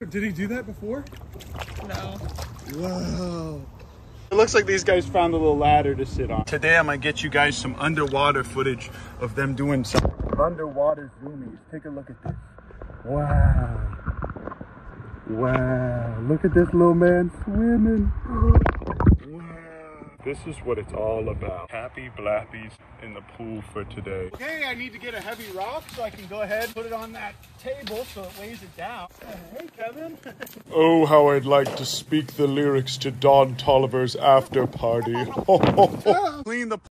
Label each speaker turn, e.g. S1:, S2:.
S1: Did he do that before?
S2: No.
S1: Wow. It looks like these guys found a little ladder to sit on. Today I'm gonna get you guys some underwater footage of them doing some underwater zoomies. Take a look at this. Wow. Wow. Look at this little man swimming. This is what it's all about. Happy blappies in the pool for today. Okay, I need to get a heavy rock so I can go ahead and put it on that table so it weighs it down. Hey, Kevin. Oh, how I'd like to speak the lyrics to Don Tolliver's After Party. Clean the